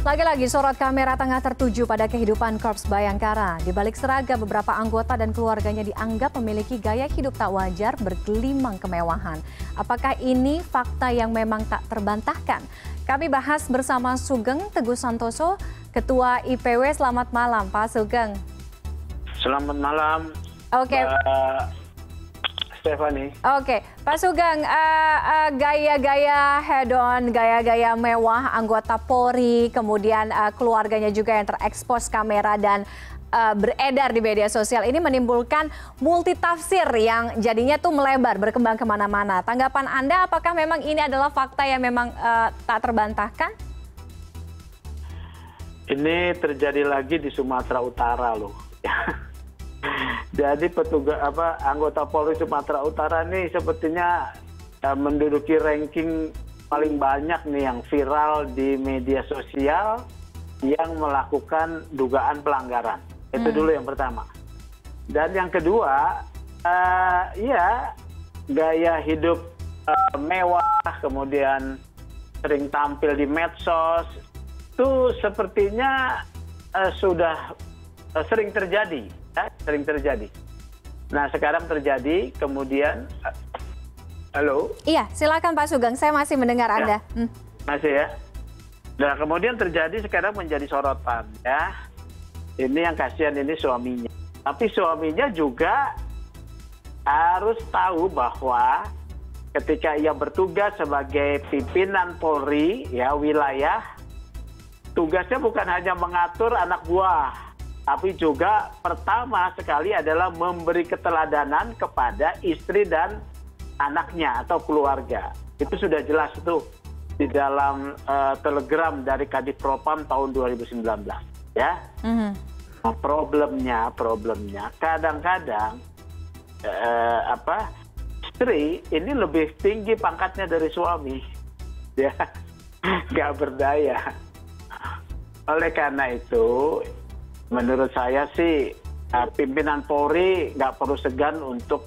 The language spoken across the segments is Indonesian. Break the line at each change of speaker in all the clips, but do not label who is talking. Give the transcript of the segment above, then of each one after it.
Lagi-lagi sorot kamera tengah tertuju pada kehidupan Korps Bayangkara. Di balik seragam, beberapa anggota dan keluarganya dianggap memiliki gaya hidup tak wajar bergelimang kemewahan. Apakah ini fakta yang memang tak terbantahkan? Kami bahas bersama Sugeng Teguh Santoso, Ketua IPW. Selamat malam, Pak Sugeng.
Selamat malam,
Oke.
Stephanie.
Oke, Pak Sugeng, gaya-gaya hedon, gaya-gaya mewah anggota Polri, kemudian keluarganya juga yang terekspos kamera dan beredar di media sosial ini menimbulkan multitafsir yang jadinya tuh melebar, berkembang kemana-mana. Tanggapan Anda, apakah memang ini adalah fakta yang memang tak terbantahkan?
Ini terjadi lagi di Sumatera Utara loh. Jadi anggota Polri Sumatera Utara ini sepertinya menduduki ranking paling banyak nih yang viral di media sosial yang melakukan dugaan pelanggaran. Itu dulu yang pertama. Dan yang kedua, gaya hidup mewah, kemudian sering tampil di medsos, itu sepertinya sudah sering terjadi. Sering terjadi. Nah, sekarang terjadi, kemudian, halo?
Iya, silakan Pak Sugeng, saya masih mendengar Anda.
Masih ya? Nah, kemudian terjadi sekarang menjadi sorotan, ya. Ini yang kasihan ini suaminya. Tapi suaminya juga harus tahu bahwa ketika ia bertugas sebagai pimpinan Polri, ya, wilayah, tugasnya bukan hanya mengatur anak buah, tapi juga pertama sekali adalah memberi keteladanan kepada istri dan anaknya atau keluarga. Itu sudah jelas tuh di dalam telegram dari Kadif Propam tahun 2019. Ya. Nah, problemnya kadang-kadang istri ini lebih tinggi pangkatnya dari suami, ya, nggak berdaya. Oleh karena itu, menurut saya sih pimpinan Polri nggak perlu segan untuk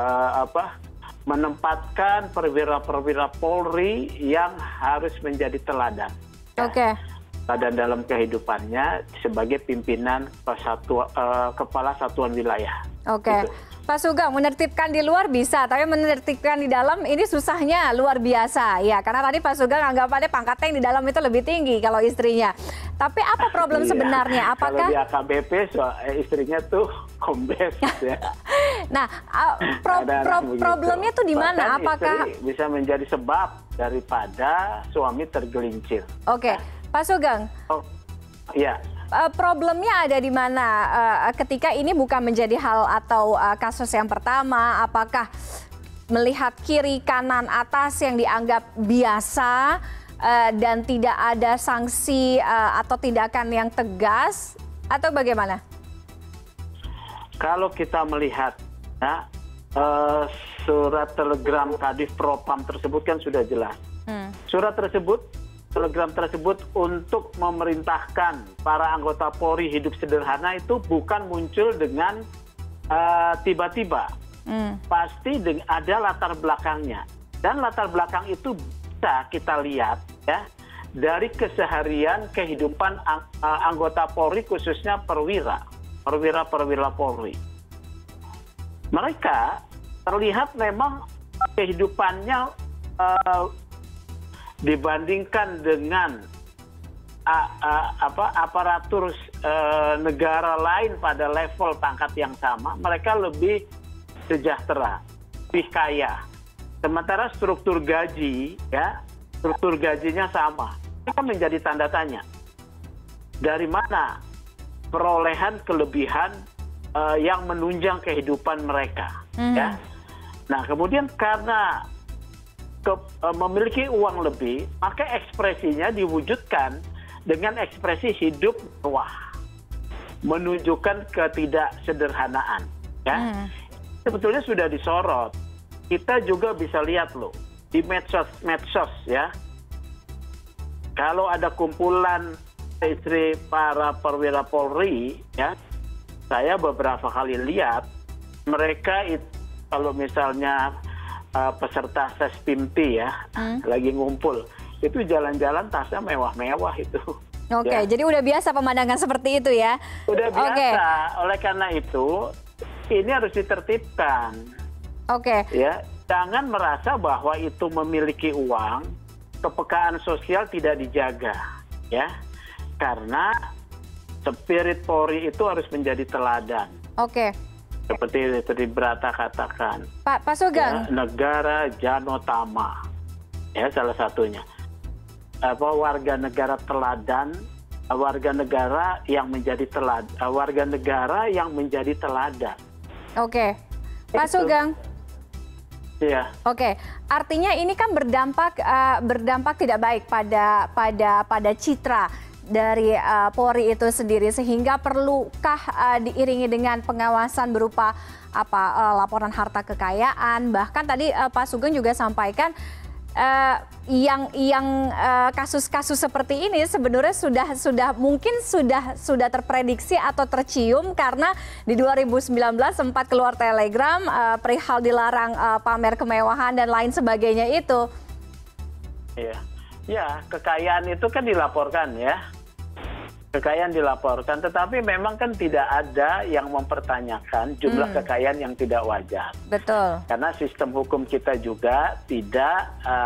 menempatkan perwira-perwira Polri yang harus menjadi teladan.
Oke.
Teladan dalam kehidupannya sebagai pimpinan kepala satuan wilayah.
Oke.
Gitu.
Pak Sugeng, menertibkan di luar bisa, tapi menertibkan di dalam ini susahnya luar biasa. Ya, karena tadi Pak Sugeng anggapannya pangkatnya yang di dalam itu lebih tinggi kalau istrinya. Tapi apa problem sebenarnya? Apakah
kalau di AKBP istrinya tuh kombes ya.
Nah, problemnya tuh di mana? Apakah
istri bisa menjadi sebab daripada suami tergelincir?
Oke, Pak Sugeng.
Oh, iya.
Problemnya ada di mana ketika ini bukan menjadi hal atau kasus yang pertama? Apakah melihat kiri, kanan, atas yang dianggap biasa dan tidak ada sanksi atau tindakan yang tegas atau bagaimana? Kalau
kita melihat surat telegram Kadif Propam tersebut kan sudah jelas. Surat tersebut, telegram tersebut untuk memerintahkan para anggota Polri hidup sederhana itu bukan muncul dengan tiba-tiba. Pasti ada latar belakangnya. Dan latar belakang itu bisa kita lihat ya dari keseharian kehidupan anggota Polri, khususnya perwira Polri. Mereka terlihat memang kehidupannya dibandingkan dengan aparatur negara lain pada level pangkat yang sama, mereka lebih sejahtera, lebih kaya. Sementara struktur gajinya sama. Itu menjadi tanda tanya. Dari mana perolehan kelebihan yang menunjang kehidupan mereka? Ya. Nah, kemudian karena memiliki uang lebih, maka ekspresinya diwujudkan dengan ekspresi hidup mewah, menunjukkan ketidaksederhanaan. Ya. Sebetulnya sudah disorot. Kita juga bisa lihat loh di medsos ya. Kalau ada kumpulan istri para perwira Polri, ya, saya beberapa kali lihat mereka itu kalau misalnya peserta Sespimpi ya lagi ngumpul, itu jalan-jalan tasnya mewah-mewah itu.
Oke,
Ya.
jadi udah biasa pemandangan seperti itu ya?
Udah biasa.
Oke.
Oleh karena itu, ini harus ditertibkan.
Oke.
Ya, jangan merasa bahwa itu memiliki uang, kepekaan sosial tidak dijaga, ya. Karena spirit Polri itu harus menjadi teladan.
Oke.
Seperti tadi Brata katakan.
Pak Sugeng.
Ya, negara Janotama, ya salah satunya. Warga negara teladan, warga negara yang menjadi teladan.
Oke, Pak Sugeng.
Iya.
Oke, artinya ini kan berdampak tidak baik pada citra dari Polri itu sendiri, sehingga perlukah diiringi dengan pengawasan berupa laporan harta kekayaan, bahkan tadi Pak Sugeng juga sampaikan yang kasus-kasus seperti ini sebenarnya mungkin sudah terprediksi atau tercium, karena di 2019 sempat keluar telegram perihal dilarang pamer kemewahan dan lain sebagainya itu.
Iya. Ya, kekayaan itu kan dilaporkan ya. Kekayaan dilaporkan, tetapi memang kan tidak ada yang mempertanyakan jumlah kekayaan yang tidak wajar.
Betul.
Karena sistem hukum kita juga tidak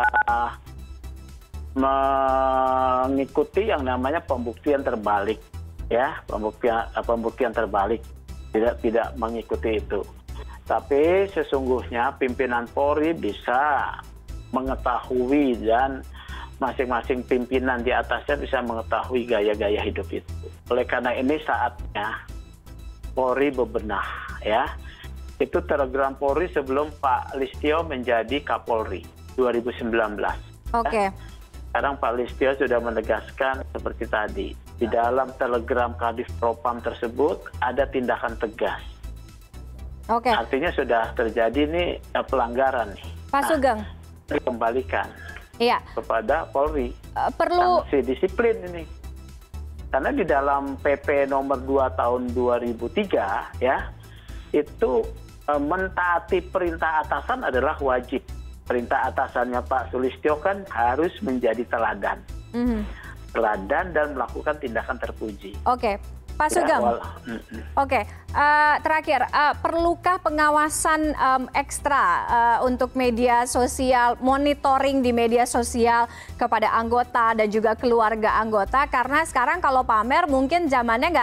mengikuti yang namanya pembuktian terbalik, ya, pembuktian terbalik, tidak mengikuti itu. Tapi sesungguhnya pimpinan Polri bisa mengetahui, dan masing-masing pimpinan di atasnya bisa mengetahui gaya-gaya hidup itu. Oleh karena ini saatnya Polri bebenah, ya. Itu telegram Polri sebelum Pak Listio menjadi Kapolri 2019.
Oke.
Ya. Sekarang Pak Listio sudah menegaskan seperti tadi, di dalam telegram Kadif Propam tersebut ada tindakan tegas.
Oke.
Artinya sudah terjadi nih pelanggaran nih.
Pak Sugeng.
Dikembalikan.
Iya.
Kepada Polri.
Perlu
sanksi disiplin ini. Karena di dalam PP nomor 2 tahun 2003 ya, itu mentaati perintah atasan adalah wajib. Perintah atasannya Pak Sulistyo kan harus menjadi teladan. Teladan dan melakukan tindakan terpuji.
Oke. Pak Sugeng. Oke, terakhir, perlukah pengawasan ekstra untuk media sosial, monitoring di media sosial kepada anggota dan juga keluarga anggota? Karena sekarang kalau pamer mungkin zamannya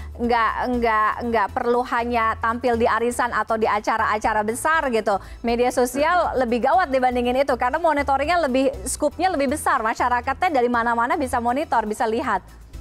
nggak perlu hanya tampil di arisan atau di acara-acara besar gitu. Media sosial lebih gawat dibandingin itu, karena monitoringnya skupnya lebih besar. Masyarakatnya dari mana-mana bisa monitor, bisa lihat.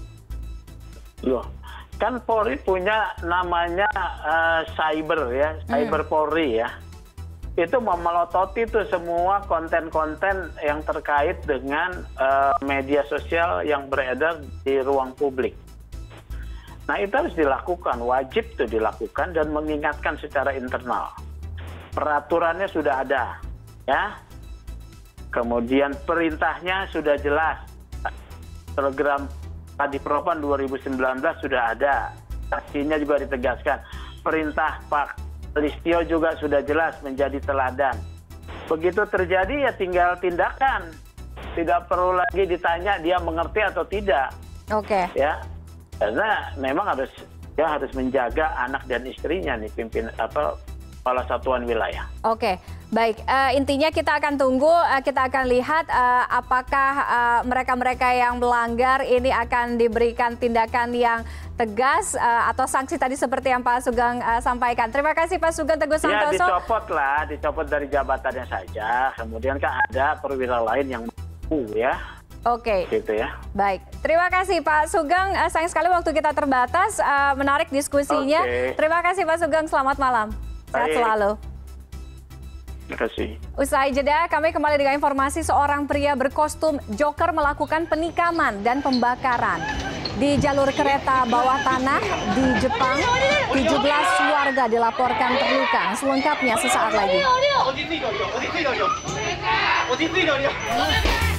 Loh. Kan Polri punya namanya cyber ya, cyber Polri ya. Itu memelototi tuh semua konten-konten yang terkait dengan media sosial yang beredar di ruang publik. Nah, itu harus dilakukan, wajib tuh dilakukan dan mengingatkan secara internal. Peraturannya sudah ada, ya. Kemudian perintahnya sudah jelas. Telegram Kadif Propam 2019 sudah ada, sanksinya juga ditegaskan. Perintah Pak Listio juga sudah jelas menjadi teladan. Begitu terjadi ya tinggal tindakan, tidak perlu lagi ditanya dia mengerti atau tidak.
Oke.
Ya, karena memang harus menjaga anak dan istrinya nih, kepala satuan wilayah.
Oke, baik. Intinya kita akan tunggu, kita akan lihat apakah mereka-mereka yang melanggar ini akan diberikan tindakan yang tegas atau sanksi tadi seperti yang Pak Sugeng sampaikan. Terima kasih Pak Sugeng Teguh Santoso.
Ya dicopot dari jabatannya saja. Kemudian kan ada perwira lain yang mampu ya.
Oke.
Gitu ya.
Baik. Terima kasih Pak Sugeng. Sayang sekali waktu kita terbatas. Menarik diskusinya. Terima kasih Pak Sugeng. Selamat malam. Sehat selalu.
Terima kasih.
Usai jeda, kami kembali dengan informasi seorang pria berkostum Joker melakukan penikaman dan pembakaran di jalur kereta bawah tanah di Jepang. 17 warga dilaporkan terluka. Selengkapnya sesaat lagi.